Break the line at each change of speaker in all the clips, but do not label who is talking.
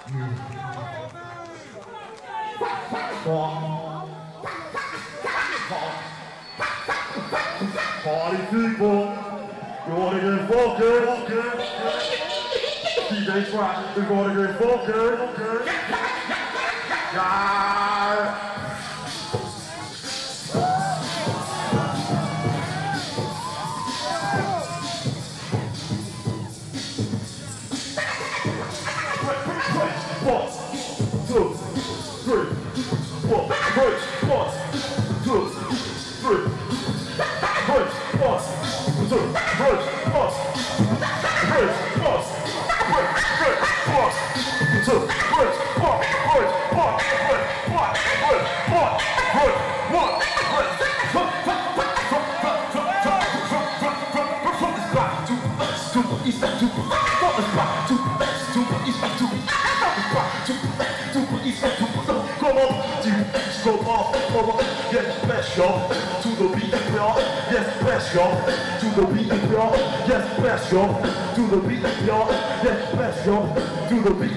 Party people, you wanna get funky? DJ Scratch, you wanna get funky? Yeah. One, two, three, four. Break, one, two, three. Break, one, two, break, one, break, one, break, one, two, break, one, break, one, break, one, break, one, break, one, break. From the spot to the west, to the east, to the west, from the spot to the west, to the east, to the west. Come on, go off, yes, special to the beat, yes, special to the beat, yes, special to the beat, yes, special to the beat,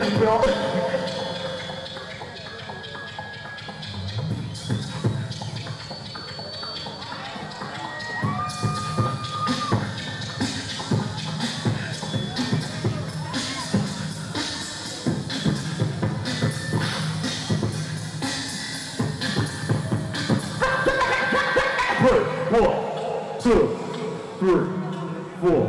One, two, three, four.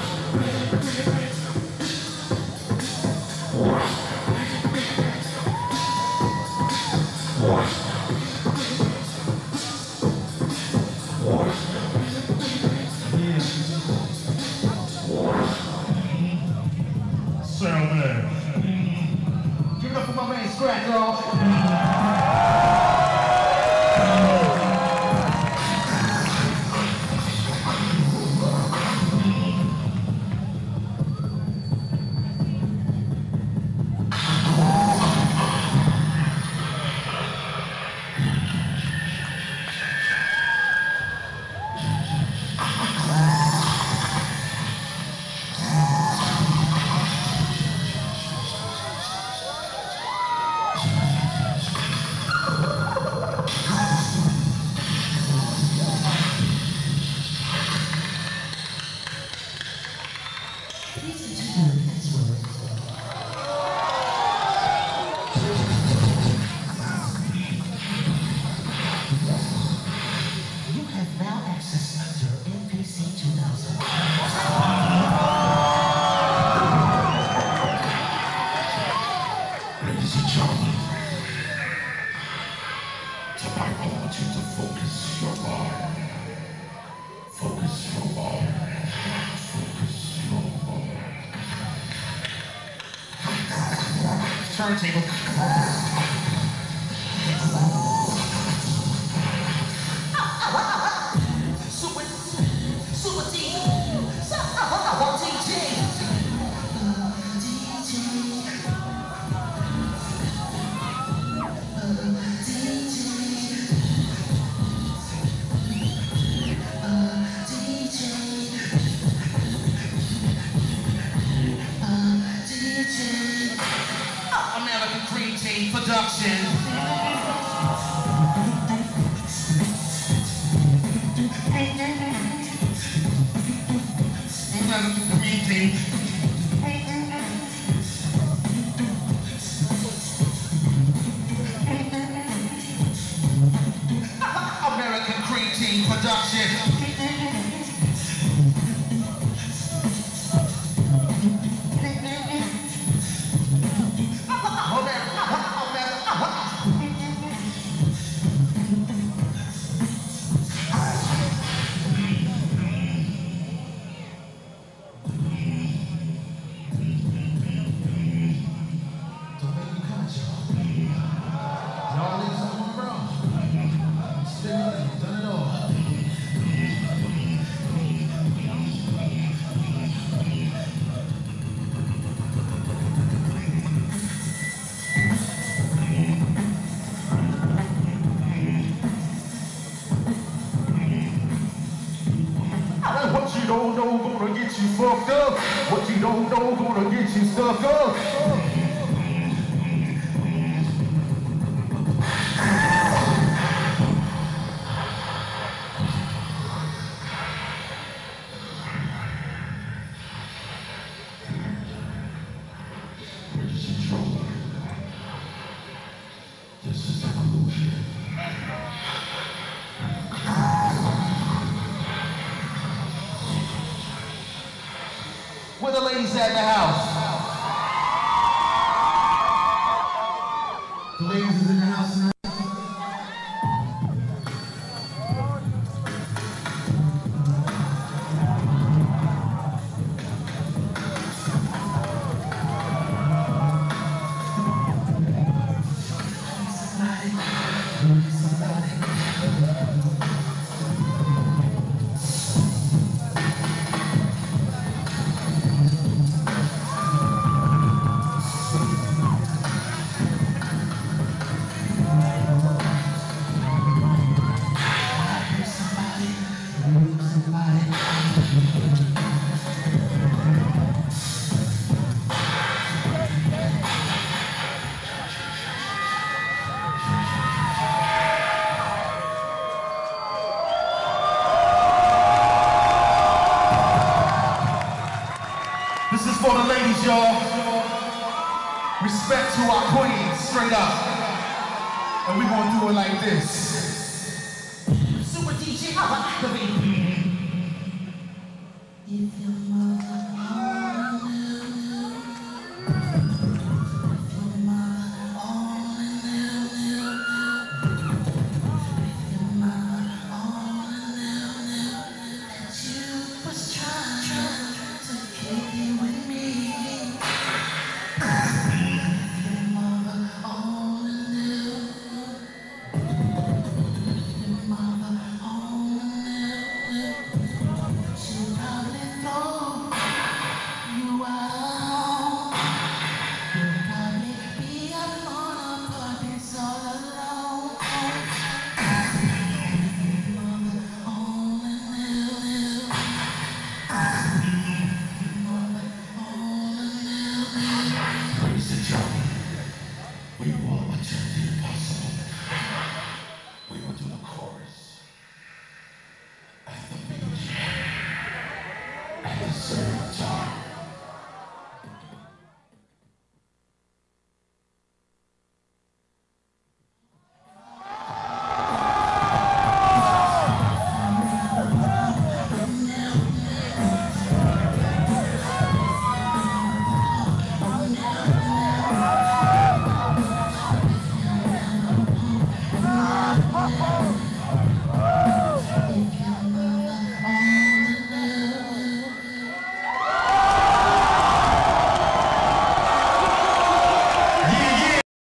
Sound man. Give it up for my man Scratch, y'all. Turntable. Super D. Production. American Cream Team Production. don't know gonna get you fucked up. What you don't know gonna get you stuck up.
ladies at the house? The ladies is in the house tonight. This is for the ladies, y'all. Respect to our queens, straight up. And we're gonna do it like this. Super DJ, I'm activating.